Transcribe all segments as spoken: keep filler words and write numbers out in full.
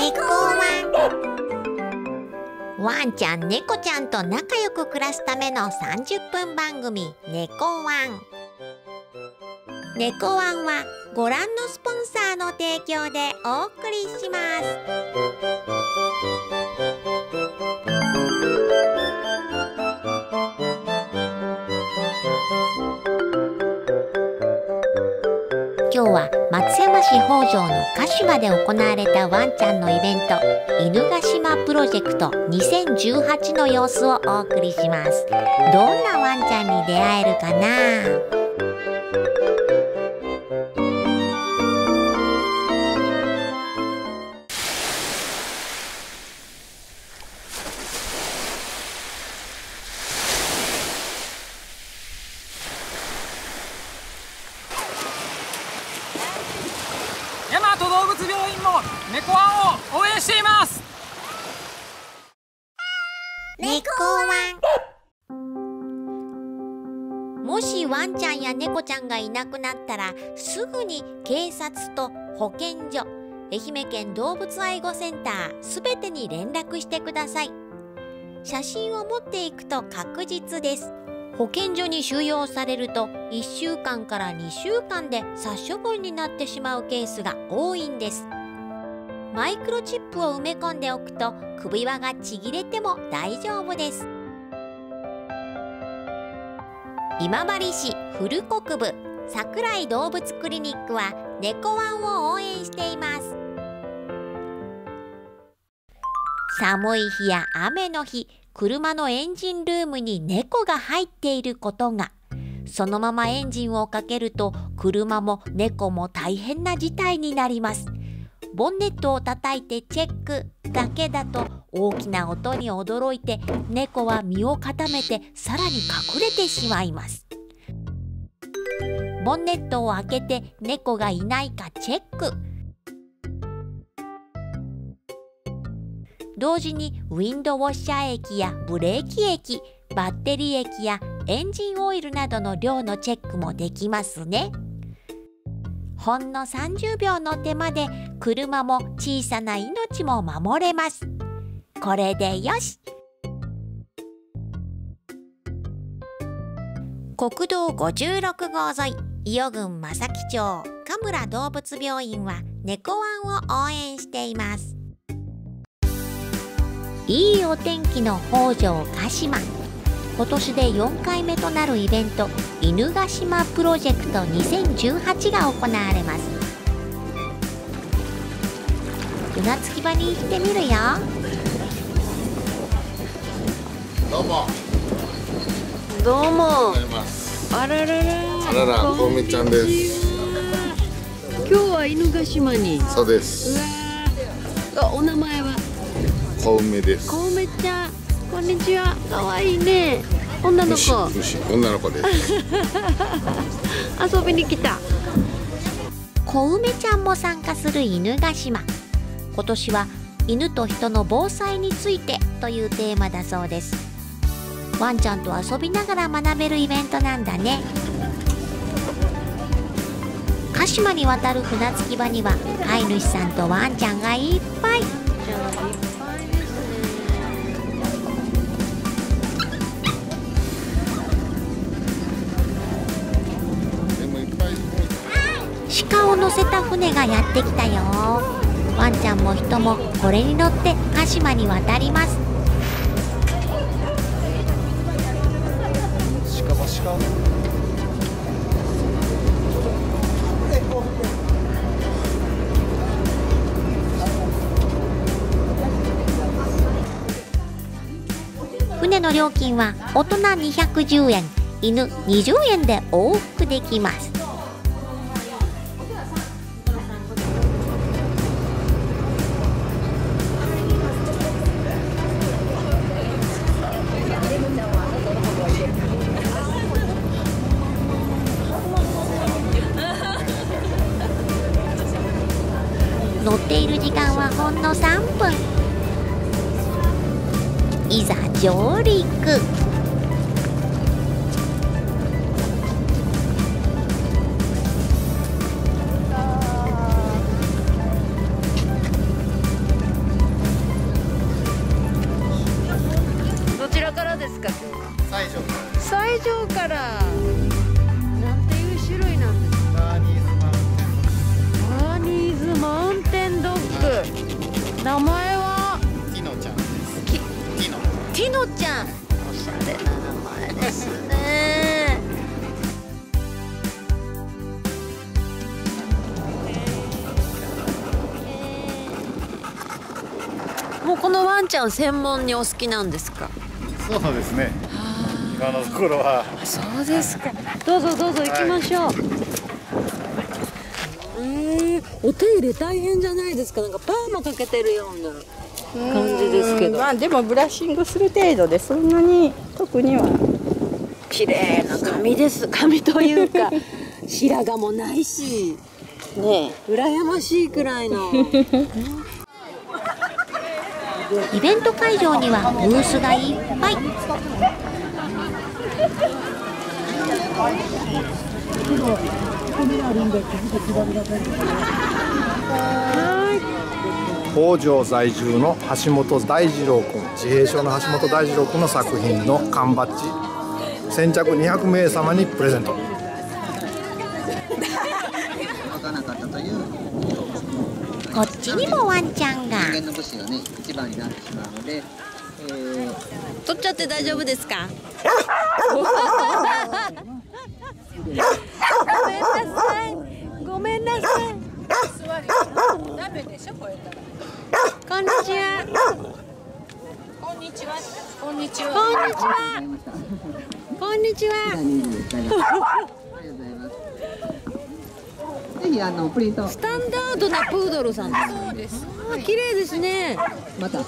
猫ワン。ワンちゃん猫ちゃんと仲良く暮らすためのさんじゅっぷん番組猫ワン。猫ワンはご覧のスポンサーの提供でお送りします。今日は松山市北条の鹿島で行われたワンちゃんのイベント犬ヶ島プロジェクトにせんじゅうはちの様子をお送りします。どんなワンちゃんに出会えるかな？ 大和動物病院も猫ワンを応援しています。 猫ワン。もしワンちゃんや猫ちゃんがいなくなったらすぐに警察と保健所、愛媛県動物愛護センターすべてに連絡してください。写真を持っていくと確実です。保健所に収容されるといっしゅうかんからにしゅうかんで殺処分になってしまうケースが多いんです。マイクロチップを埋め込んでおくと首輪がちぎれても大丈夫です。今治市古国部桜井動物クリニックは猫ワンを応援しています。寒い日や雨の日、車のエンジンルームに猫が入っていることが、そのままエンジンをかけると車も猫も大変な事態になります。ボンネットを叩いてチェックだけだと大きな音に驚いて猫は身を固めてさらに隠れてしまいます。ボンネットを開けて猫がいないかチェック。同時にウィンドウォッシャー液やブレーキ液、バッテリー液やエンジンオイルなどの量のチェックもできますね。ほんのさんじゅうびょうの手間で車も小さな命も守れます。これでよし。国道ごじゅうろくごう沿い、伊予郡正木町神村動物病院は猫ワンを応援しています。いいお天気の北条鹿島。今年でよんかいめとなるイベント犬ヶ島プロジェクトにせんじゅうはちが行われます。船着き場に行ってみるよ。 どうも。 どうも。 あららら。 あらら、こうめちゃんです。 今日は犬ヶ島に。 そうです。 うわ。お名前は。 こうめです。 こうめちゃん、こんにちは。可愛いね。女の子。 女の子です。 遊びに来た。 こうめちゃんも参加する犬ヶ島。今年は犬と人の防災についてというテーマだそうです。ワンちゃんと遊びながら学べるイベントなんだね。鹿島に渡る船着き場には飼い主さんとワンちゃんがいっぱい。鹿を乗せた船がやってきたよ。ワンちゃんも人もこれに乗って鹿島に渡ります。 鹿も鹿。 船の料金は大人にひゃくじゅうえん、犬にじゅうえんで往復できます。乗っている時間はほんのさんぷん。いざ上陸。 うから。なんていう種類なんですか。バーニーズマウンテンドッグ。名前はティノちゃんです。ティノ。 ティノちゃん。おしゃれな名前ですね。もうこのワンちゃん専門にお好きなんですか。 そうですね。今のところは。 そうですか。どうぞどうぞ行きましょう。はい、えー、お手入れ大変じゃないですか。なんかパーマかけてるような感じですけど。 まあでもブラッシングする程度でそんなに特には。 綺麗な髪です。髪というか白髪もないし。ねえ、羨ましいくらいの。 イベント会場にはブースがいっぱい。 北条在住の橋本大二郎君、自閉症の橋本大二郎君の作品の缶バッジ先着にひゃくめい様にプレゼント。 こっちにもワンちゃんが。 人間の武士がね一番になってしまうので、えー、 取っちゃって大丈夫ですか。ごめんなさい。ごめんなさい。ダメでしょこれ。こんにちは。こんにちは。こんにちは。こんにちは。 ありがとうございます。ぜひあのプリント。 スタンダードなプードルさんです。そうです。あ、綺麗ですね。 また。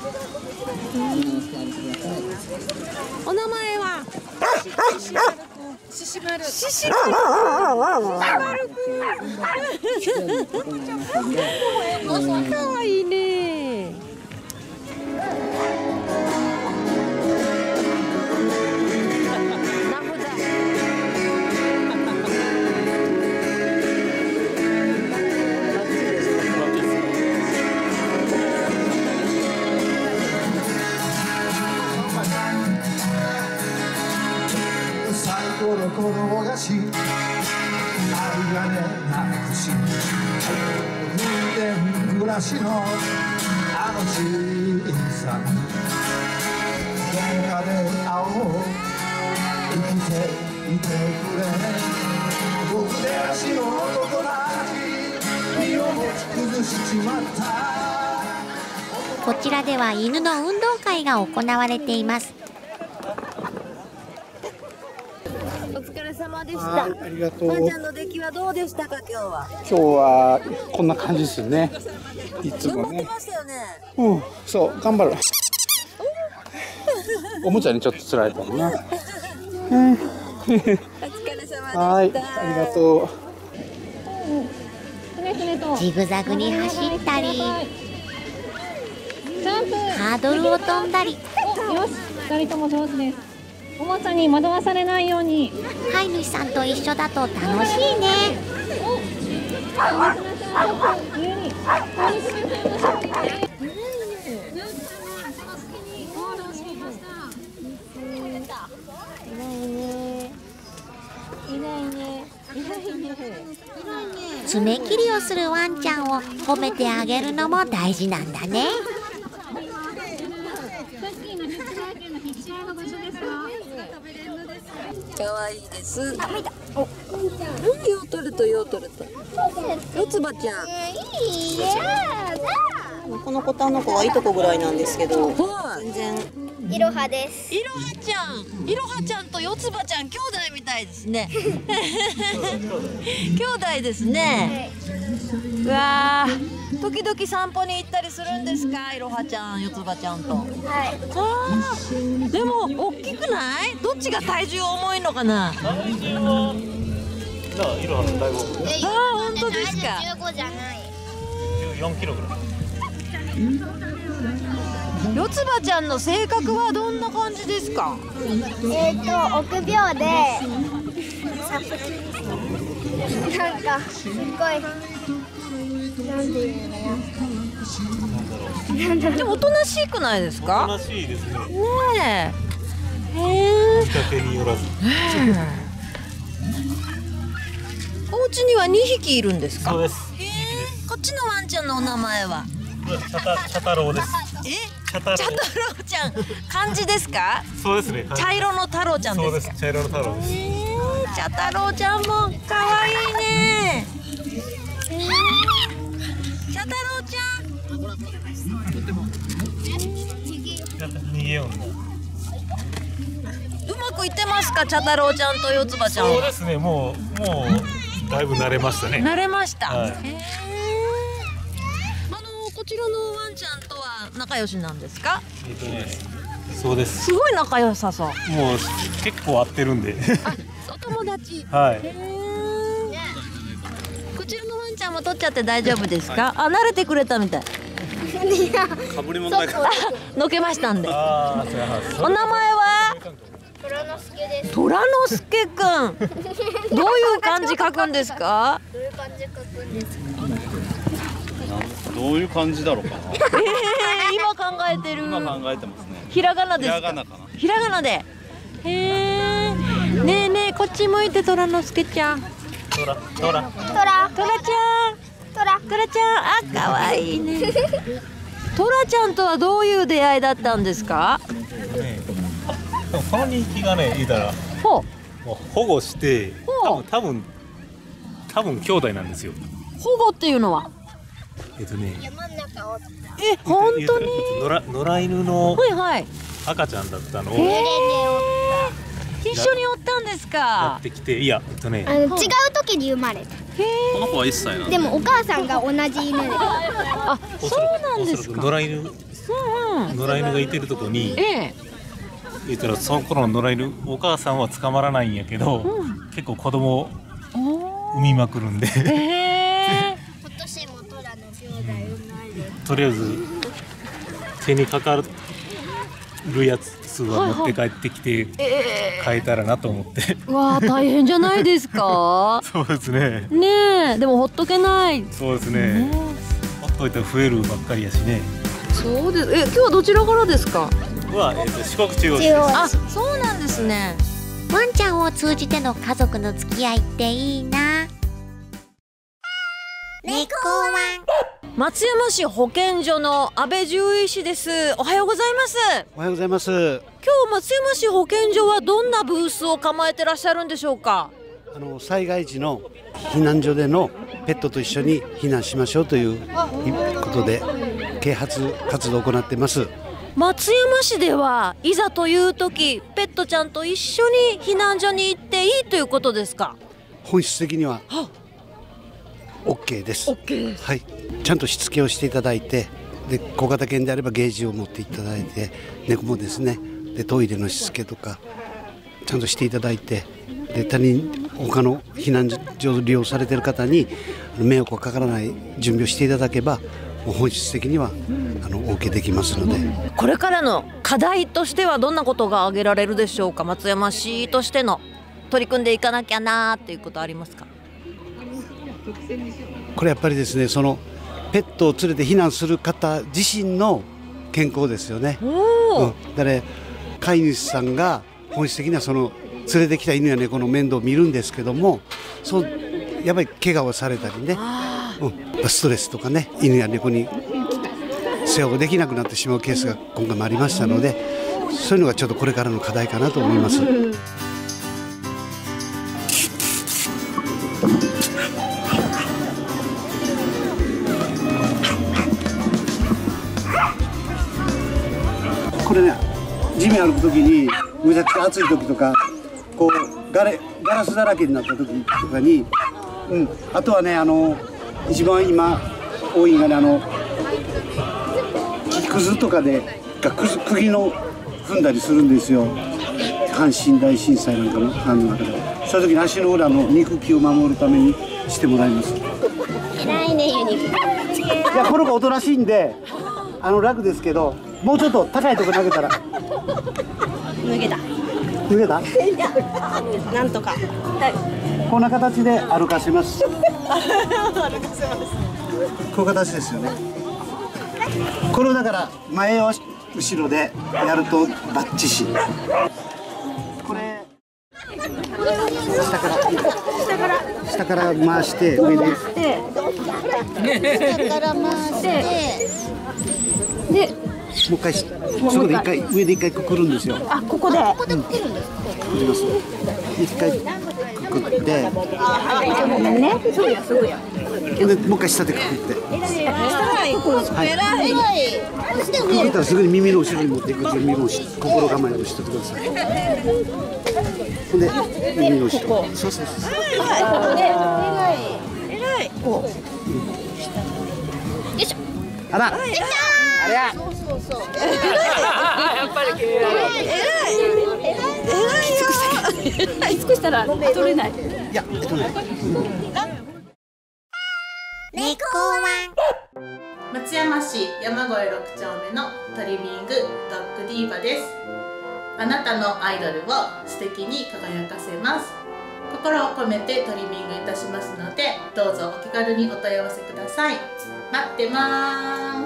お名前は。シシマル。シシマル。かわいいね。 子供がし、ありがねなくし、風天暮らしのあの小さな喧嘩で青を生きていてくれ。僕で足の男たち身をも崩しちまった。 こちらでは犬の運動会が行われています。 お疲れ様でした。 ありがとう。 ワンちゃんの出来はどうでしたか今日は。 今日はこんな感じですよね。いつもね。 頑張ってましたよね。 うん、そう頑張る。おもちゃにちょっと釣られたのな。うん、 お疲れ様でした。 はい、ありがとう。ジグザグに走ったり、ハードルを飛んだり。 よし、二人とも上手です。おもちゃに惑わされないように。 飼い主さんと一緒だと楽しいね。爪切りをするワンちゃんを褒めてあげるのも大事なんだね。 可愛いです。あ、見た。お、ヨートルトヨートルト。よつばちゃん。 この子とあの子はいとこぐらいなんですけど、全然。 いろはです。 いろはちゃん、いろはちゃんとよつばちゃん兄弟みたいですね。兄弟ですね。うわー、時々散歩に行ったりするんですか、いろはちゃん、よつばちゃんと。はい。あー、でも大きくない？どっちが体重重いのかな。体重は。なあ、いろはの大号。ああ、本当ですか。 じゅうごじゃない。 じゅうよんキロぐらい。 よつばちゃんの性格はどんな感じですか？ えっと臆病でなんかすごいなんていうのかな。 でもおとなしくないですか？ おとなしいですね。 ねえ。へえ。 見かけによらず。 お家にはにひきいるんですか？ そうです。 へえ、こっちのワンちゃんのお名前は？ チャタチャタロウです。 え？ チャタロウ。 チャタロウちゃん、漢字ですか？ そうですね。 茶色の太郎ちゃんですか？ そうです。茶色の太郎です。 へえ、茶太郎ちゃんも可愛いね。茶太郎ちゃん。 逃げよう。 うまくいってますか、茶太郎ちゃんと四つ葉ちゃんは？ そうですね。もうもうだいぶ慣れましたね。 慣れました。 はい、 へえ。あのこちらのワンちゃんとは仲良しなんですか？ えっとね、そうです。 すごい仲良さそう。 もう結構合ってるんで。 あ、お友達。 はい。 こちらのワンちゃんも取っちゃって大丈夫ですか？あ、慣れてくれたみたい。 かぶり物だから。 のけましたんで。 ああ、そうや。 お名前は？ 虎之助です。 虎之助くん。どういう漢字書くんですか？ どういう漢字書くんですか？ どういう感じだろうかな。 ええ、今考えてる。 今考えてますね。 ひらがなですか？ ひらがなかな。 ひらがなで。へえ。ねえねえ、こっち向いて、虎之助ちゃん。 トラトラ虎。 トラちゃん。トラ。トラちゃん、あ、可愛いね。トラちゃんとはどういう出会いだったんですか？ ね、でもこのにひきがね、言うたら。 ほう。 もう保護して、多分多分多分兄弟なんですよ。 保護っていうのは？ えっとね。 山の中を。 え、本当に？ 野良野良犬のはいはい。 赤ちゃんだったのを。 一緒におったんですか？ やってきて、いや、えっとね。 あの違う時に生まれた。 この子はいっさいなんでもお母さんが同じ犬で。 あ、そうなんですか。 野良犬。野良犬がいてるとこに。 ええ。 言ったらその頃の野良犬、お母さんは捕まらないんやけど、結構子供を産みまくるんで。 今年も虎の兄弟生まれる。 とりあえず手にかかるやつは持って帰ってきて変えたらなと思って。 わあ、大変じゃないですか？ そうですね。 ねえ、でもほっとけない。 そうですね。ほっといたら増えるばっかりやしね。 そうです。え、今日はどちらからですか？ は、えっと、四国中央市です。 あ、そうなんですね。 ワンちゃんを通じての家族の付き合いっていいな。猫ワン。 松山市保健所の安倍獣医師です。おはようございます。 おはようございます。 今日松山市保健所はどんなブースを構えてらっしゃるんでしょうか？ あの災害時の避難所でのペットと一緒に避難しましょうということで啓発活動を行っています。 松山市ではいざという時、ペットちゃんと一緒に避難所に行っていいということですか？ 本質的には OK です。 OK、 はい、ちゃんとしつけをしていただいて、で小型犬であればゲージを持っていただいて、猫もですね、でトイレのしつけとかちゃんとしていただいて、で他人他の避難所を利用されている方に迷惑がかからない準備をしていただけば、もう本質的にはあの OK できますので。 これからの課題としてはどんなことが挙げられるでしょうか？松山市としての取り組んでいかなきゃなーっていうことありますか？ これやっぱりですね、そのペットを連れて避難する方自身の健康ですよね。うん、だから飼い主さんが本質的にはその連れてきた犬や猫の面倒を見るんですけども、そうやっぱり怪我をされたりね、うん、ストレスとかね、犬や猫に世話ができなくなってしまうケースが今回もありましたので、そういうのがちょっとこれからの課題かなと思います。これね、地面歩くときにむちゃくちゃ暑いときとか、こうガレガラスだらけになったときとかに、うん、あとはね、あの一番今多いのがね、あの木くずとかでがくず釘の踏んだりするんですよ。阪神大震災なんかのあの中で、そういう時に足の裏の肉球を守るためにしてもらいます。 偉いね、ユニク。 いや、この子おとなしいんであの楽ですけど、もうちょっと高いとこ投げたら脱げた脱げたなんとか、はい、 こんな形で歩かせます歩かせます。 こういう形ですよね。これをだから前を後ろでやるとバッチシ。これ下から下から下から回して上で回して下から回してでもう一回そこで一回上で一回くくるんですよ。 あ、ここでここでくくるんですか。くくります。一回くくって。 ごめんね。そうや、すぐや。 でもう一回下でくくって。 偉い、偉い。 くくったらすぐに耳の後ろに持っていく準備もし心構えをしてください。ほんで耳の後ろ。そうそうそう。 偉い。偉い。こう。よいしょ。 あら。あれや。 そうそうそう。 やっぱり偉い。 偉い。偉い。きつくしたら取れない。 いや、取れない。 猫ワン。 松山市山越ろく丁目のトリミングドッグディーバです。あなたのアイドルを素敵に輝かせます。心を込めてトリミングいたしますので、どうぞお気軽にお問い合わせください。待ってます。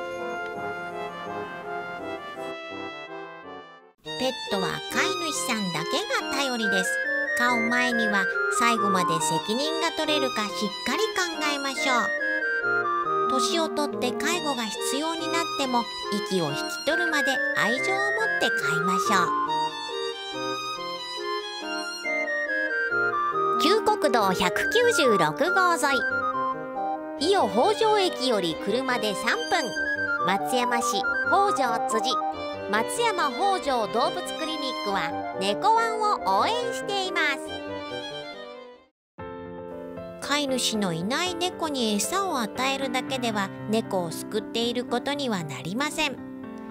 ペットは飼い主さんだけが頼りです。飼う前には最後まで責任が取れるかしっかり考えましょう。年をとって介護が必要になっても息を引き取るまで愛情を持って飼いましょう。旧国道ひゃくきゅうじゅうろくごう沿い、伊予北条駅より車でさんぷん、松山市北条辻松山北条動物クリニックは猫ワンを応援しています。飼い主のいない猫に餌を与えるだけでは猫を救っていることにはなりません。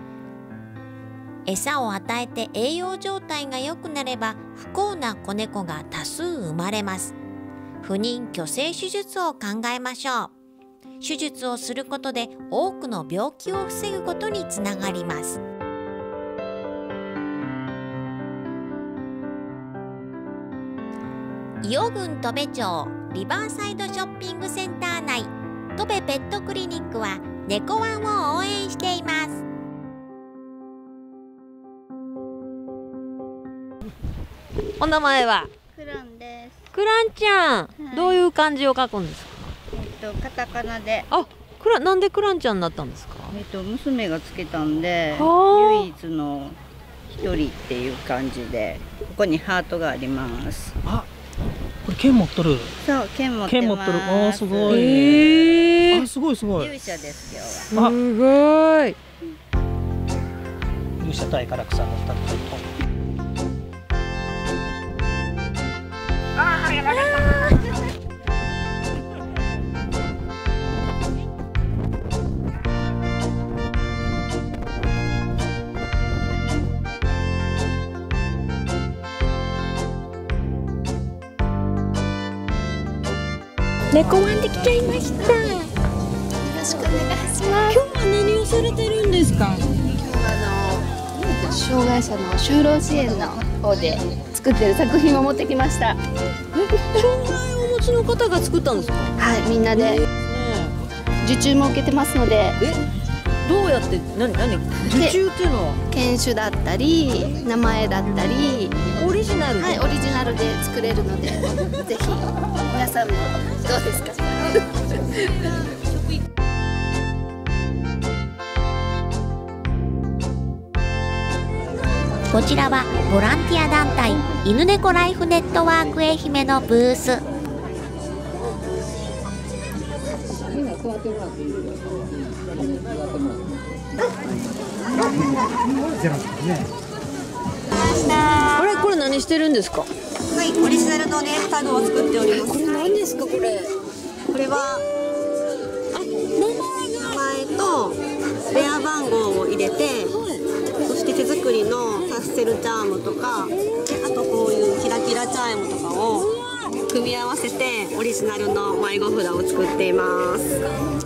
餌を与えて栄養状態が良くなれば不幸な子猫が多数生まれます。不妊去勢手術を考えましょう。手術をすることで多くの病気を防ぐことにつながります。伊予郡戸部町リバーサイドショッピングセンター内、戸部ペットクリニックは猫ワンを応援しています。 お名前はクランです。 クランちゃん、はい、どういう漢字を書くんですか？ えっとカタカナで。 あ、クラなんでクランちゃんになったんですか？ えっと娘がつけたんで、唯一の一人っていう感じで、ここにハートがあります。 あ、これ剣持っとる。 そう、剣持ってます。 剣持っとる。あー、すごい。 えー、 あ、すごいすごい。 勇者です今日は。 すごい。 勇者対唐草の二つと。あー、やばかった。 猫ワンできちゃいました。よろしくお願いします。 今日は何をされてるんですか？ 今日はあの障害者の就労支援の方で作ってる作品を持ってきました。 障害をお持ちの方が作ったんですか？ はい、みんなで受注も受けてますので。 え、どうやって何何受注っていうのは犬種だったり名前だったりオリジナルで、 はい、オリジナルで作れるのでぜひ皆さんもどうですか？ こちらはボランティア団体犬猫ライフネットワーク愛媛のブース。 あれ、これ何してるんですか？ はい、オリジナルのネームタグを作っております。 これ何ですかこれ？ これはあ、名前と電話番号を入れて、はい、そして手作りのパステルチャームとか、あとこういうキラキラチャームとかを組み合わせてオリジナルの迷子札を作っています。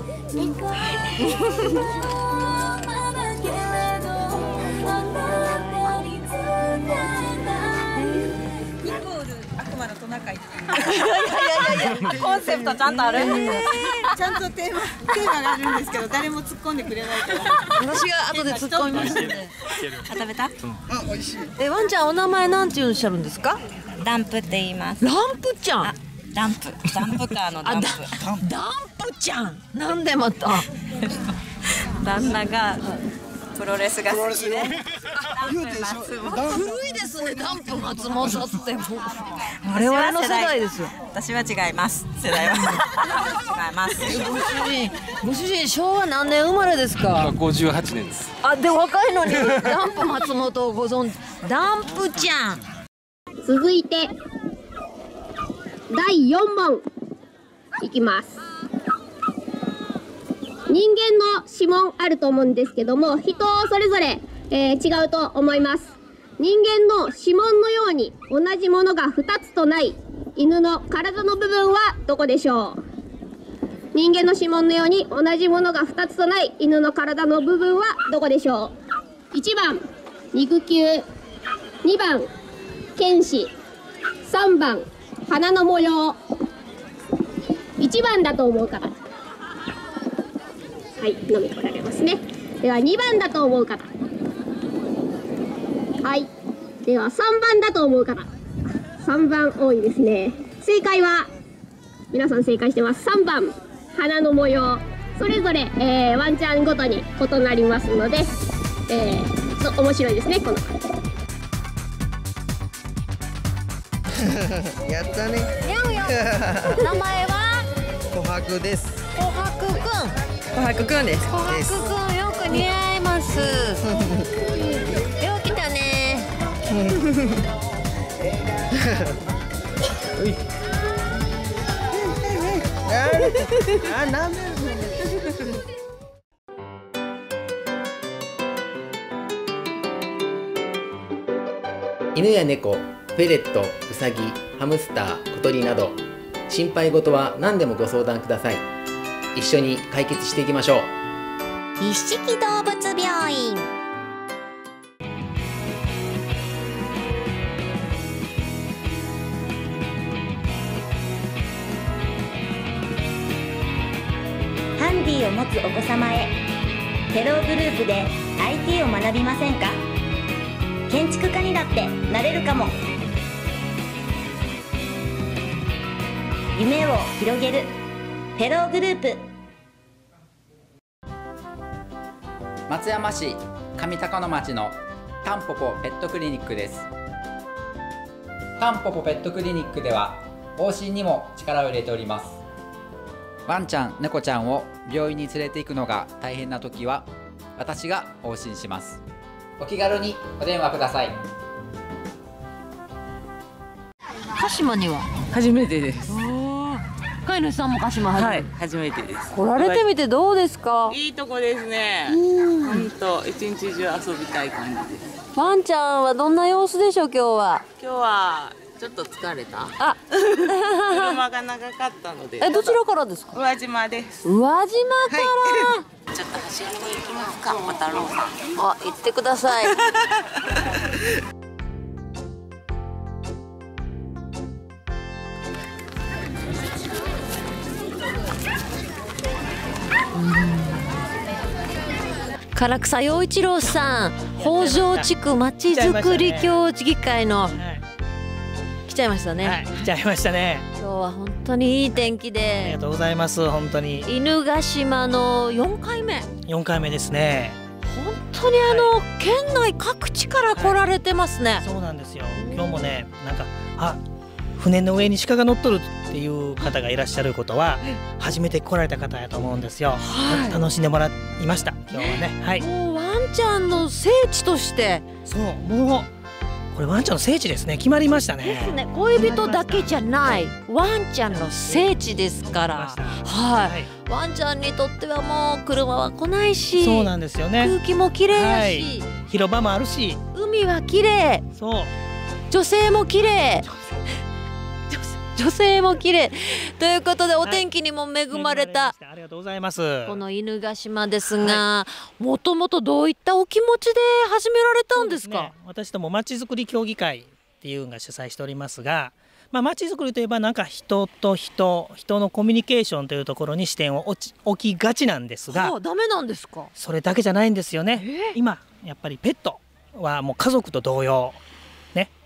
トナカイ。いやいやいやいや、コンセプトちゃんとある。 えー、ちゃんとテーマテーマがあるんですけど、誰も突っ込んでくれないから。 私が後で突っ込みますので。 食べた？ うん、美味しい。 え、ワンちゃんお名前なんていうんおっしゃるんですか？ ダンプって言います。 ランプちゃん。 ダンプ、ダンプカーのダンプ。 ダンプちゃん。なんでまた。 旦那がプロレスが好きで。 古いですね。ダンプ松本って我々の世代ですよ。 私は違います。世代は違います。 ご主人、ご主人昭和何年生まれですか。 ごじゅうはちねんです。 あ、で若いのにダンプ松本をご存知。ダンプちゃん。 続いてだいよんもんいきます。人間の指紋あると思うんですけども、人それぞれ、えー、違うと思います。人間の指紋のように同じものがふたつとない犬の体の部分はどこでしょう。人間の指紋のように同じものがふたつとない犬の体の部分はどこでしょう。いちばん肉球、にばん犬歯、さんばん鼻の模様。いちばんだと思う方、はい、飲み来られますね。ではにばんだと思う方、はい。ではさんばんだと思う方、さんばん多いですね。正解は皆さん正解してます。さんばん鼻の模様。それぞれ、えー、ワンちゃんごとに異なりますので、えー、そ面白いですねこのやったね。 やんやん。名前は琥珀です。 琥珀くん。 琥珀くんです。 琥珀くんよく似合います。よう来たね。 あ、なめる。 犬や猫、フェレット、ウサギ、ハムスター、小鳥など心配事は何でもご相談ください。一緒に解決していきましょう。 一色動物病院。 ハンディを持つお子様へ、テローグループで アイティー を学びませんか。建築家にだってなれるかも。夢を広げるテローグループ。 松山市上高野町のタンポポペットクリニックです。タンポポペットクリニックでは往診にも力を入れております。ワンちゃん、猫ちゃんを病院に連れて行くのが大変な時は私が往診します。お気軽にお電話ください。 鹿島には初めてです。 飼い主さんも鹿島初めて、 はい、初めてです。 来られてみてどうですか。 いいとこですね。本当一日中遊びたい感じです。 ワンちゃんはどんな様子でしょう今日は。 今日はちょっと疲れた。 あ、 車が長かったので。 え、どちらからですか。 宇和島です。 宇和島から、 はい、ちょっと走りに行きますか、小太郎さん。 あ、行ってください。唐草陽一郎さん、北条地区まちづくり協議会の来ちゃいましたね。 はい、来ちゃいましたね。 今日は本当にいい天気で。 ありがとうございます。本当に。 犬ヶ島のよんかいめ。 よんかいめですね。 本当にあの、はい、県内各地から来られてますね。 はい、そうなんですよ。今日もね、なんかあ、船の上に鹿が乗っとるっていう方がいらっしゃることは初めて来られた方やと思うんですよ。はい、楽しんでもらいました今日はね。はい。 もうワンちゃんの聖地として。 そう、もうこれワンちゃんの聖地ですね。決まりましたね。 ですね。恋人だけじゃない、ワンちゃんの聖地ですから。はい、はい。ワンちゃんにとってはもう車は来ないし。 そうなんですよね。 空気も綺麗だし、はい、 広場もあるし、 海は綺麗。 そう。 女性も綺麗。女性も綺麗ということで、お天気にも恵まれた、 はい、ありがとうございます。 この犬ヶ島ですが、もともとどういったお気持ちで始められたんですか。 ね、私どもまちづくり協議会っていうのが主催しておりますが、まあ、まちづくりといえばなんか人と人人のコミュニケーションというところに視点を置きがちなんですが、 はあ、ダメなんですか。 それだけじゃないんですよね。今やっぱりペットはもう家族と同様ね、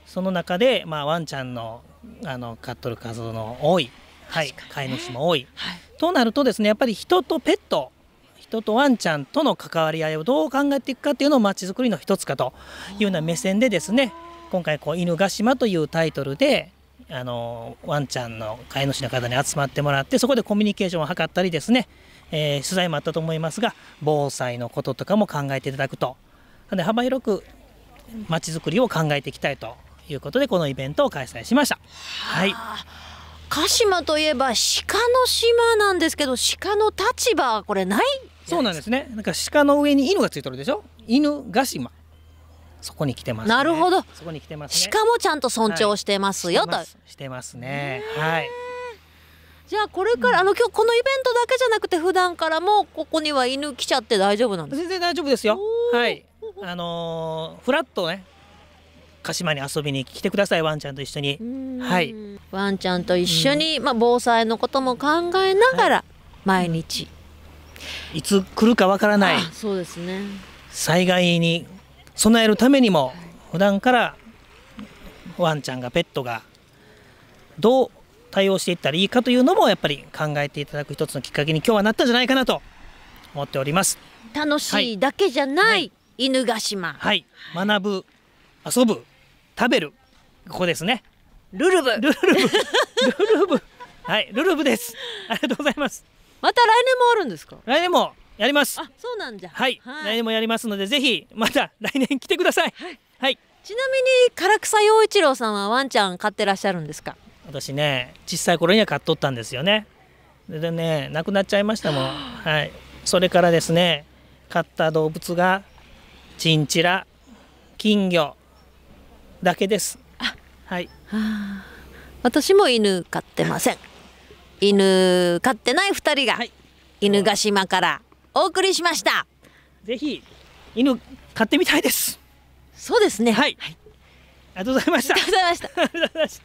その中で、まあ、ワンちゃんのあの飼っとる数の多い、はい、飼い主も多い、はい、となるとですね、やっぱり人とペット、人とワンちゃんとの関わり合いをどう考えていくかっていうのをまちづくりの一つかというような目線でですね、今回こう犬ヶ島というタイトルであのワンちゃんの飼い主の方に集まってもらって、そこでコミュニケーションを図ったりですね、えー、取材もあったと思いますが、防災のこととかも考えていただくと、で幅広くまちづくりを考えていきたいということでこのイベントを開催しました。はい、 鹿島といえば鹿の島なんですけど、鹿の立場はこれない？ そうなんですね。なんか鹿の上に犬がついてるでしょ。犬ヶ島。そこに来てます、ね。 なるほど。 そこに来てますね。 鹿もちゃんと尊重してますよ、 はい、 と。 してますね。はい。 じゃあこれから、あの今日このイベントだけじゃなくて普段からもここには犬来ちゃって大丈夫なんですか？ 全然大丈夫ですよ。はい。あのー、フラッとね。鹿島に遊びに来てください、ワンちゃんと一緒に。はい。 ワンちゃんと一緒に、まあ防災のことも考えながら、はい、毎日。 いつ来るかわからない。 そうですね。 災害に備えるためにも、普段からワンちゃんがペットがどう対応していったらいいかというのもやっぱり考えていただく一つのきっかけに今日はなったんじゃないかなと思っております。 楽しいだけじゃない、はい、犬ヶ島。 はい。学ぶ、遊ぶ、食べる、ここですね。 ルルブ、 ルルブ、ルルブ、はい、ルルブです。ありがとうございます。 また来年もあるんですか？ 来年もやります。 あ、そうなんじゃ。 はい、はい、来年もやりますので、ぜひまた来年来てください。はい。はい、 ちなみに唐草陽一郎さんはワンちゃん飼ってらっしゃるんですか？ 私ね、小さい頃には飼っとったんですよね。でね、亡くなっちゃいましたもん。はい。それからですね、飼った動物がチンチラ、金魚だけです。はい。 はあ、私も犬飼ってません。犬飼ってない二人が、はい、犬ヶ島からお送りしました。 ぜひ犬飼ってみたいです。 そうですね。 はい。はい、ありがとうございました。 ありがとうございました。ありがとうございました。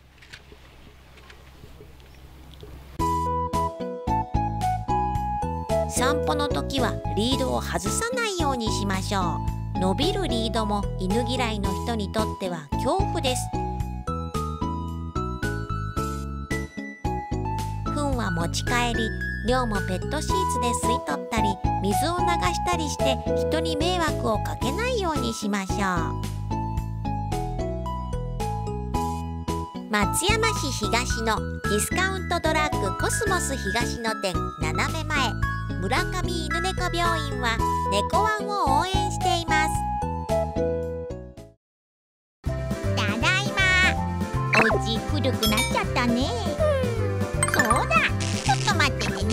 散歩の時はリードを外さないようにしましょう。伸びるリードも犬嫌いの人にとっては恐怖です。糞は持ち帰り、量もペットシーツで吸い取ったり、水を流したりして人に迷惑をかけないようにしましょう。松山市東のディスカウントドラッグコスモス東野店斜め前、村上犬猫病院は猫ワンを応援しています。ただいま。お家古くなっちゃったね。そうだ、ちょっと待っててね。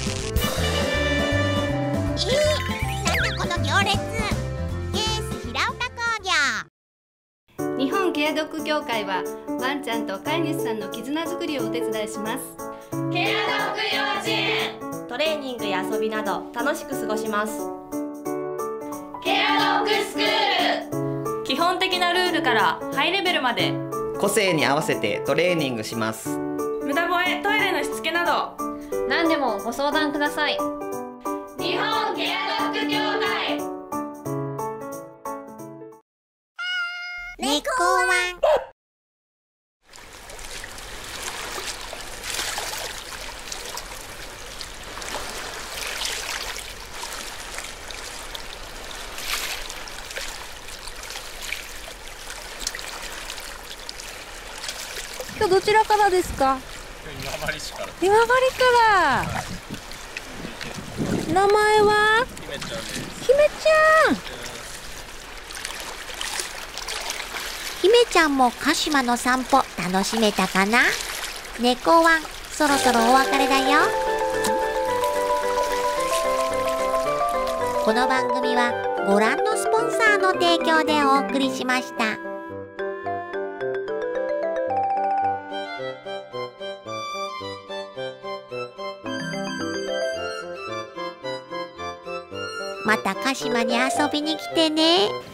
えー、なんだこの行列。ケース平岡工業。 日本ケアドッグ協会はワンちゃんと飼い主さんの絆づくりをお手伝いします。 ケアドッグ幼稚園、トレーニングや遊びなど楽しく過ごします。ケアドッグスクール、基本的なルールからハイレベルまで個性に合わせてトレーニングします。 無駄吠え、トイレのしつけなど何でもご相談ください。 日本ケアドッグ協会。 猫ワン。 今日どちらからですか？ 今治市から。 今治から。名前は？ 姫ちゃんです。 姫ちゃん。 姫ちゃんも鹿島の散歩楽しめたかな？猫ワン、そろそろお別れだよ。この番組はご覧のスポンサーの提供でお送りしました。また鹿島に遊びに来てね。